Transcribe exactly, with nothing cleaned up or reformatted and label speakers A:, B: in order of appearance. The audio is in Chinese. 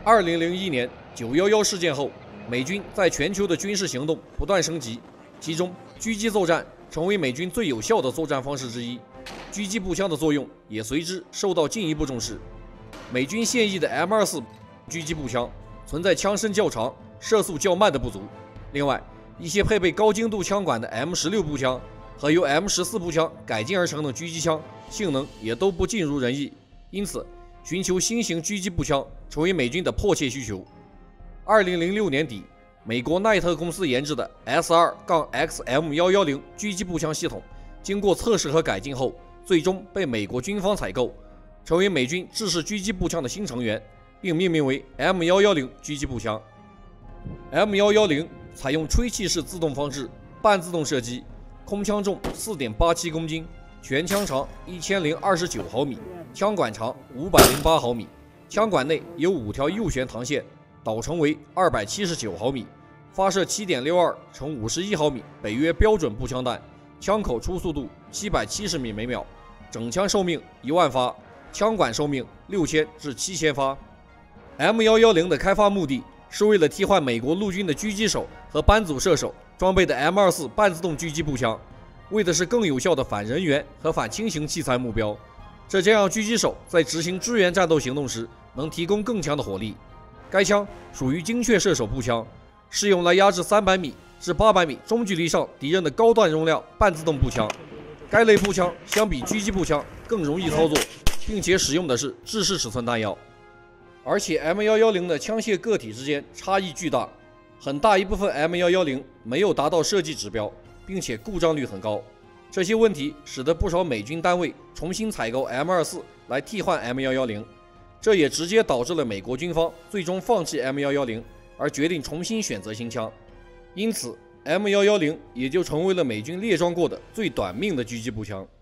A: 二零零一年九一一事件后，美军在全球的军事行动不断升级，其中狙击作战成为美军最有效的作战方式之一，狙击步枪的作用也随之受到进一步重视。美军现役的 M 二十四 狙击步枪存在枪身较长、射速较慢的不足。另外，一些配备高精度枪管的 M 十六 步枪和由 M 十四 步枪改进而成的狙击枪性能也都不尽如人意，因此寻求新型狙击步枪成为美军的迫切需求。二零零六年底，美国奈特公司研制的 S 二 X M 一一零 狙击步枪系统，经过测试和改进后，最终被美国军方采购，成为美军制式狙击步枪的新成员，并命名为 M 一一零 狙击步枪。M 一一零 采用吹气式自动放置，半自动射击，空枪重 四点八七公斤，全枪长一千零二十九毫米，枪管长五百零八毫米，枪管内有五条右旋膛线，导程为二百七十九毫米，发射 七点六二乘五十一毫米北约标准步枪弹，枪口初速度七百七十米每秒，整枪寿命一万发，枪管寿命六千至七千发。M 一一零 的开发目的是为了替换美国陆军的狙击手和班组射手装备的 M 二十四 半自动狙击步枪，为的是更有效的反人员和反轻型器材目标，这将让狙击手在执行支援战斗行动时能提供更强的火力。该枪属于精确射手步枪，是用来压制三百米至八百米中距离上敌人的高段容量半自动步枪。该类步枪相比狙击步枪更容易操作，并且使用的是制式尺寸弹药。而且 M 一一零 的枪械个体之间差异巨大，很大一部分 M 一一零 没有达到设计指标，并且故障率很高。这些问题使得不少美军单位重新采购 M 二十四 来替换 M 一一零，这也直接导致了美国军方最终放弃 M 一一零，而决定重新选择新枪。因此 M 一一零 也就成为了美军列装过的最短命的狙击步枪。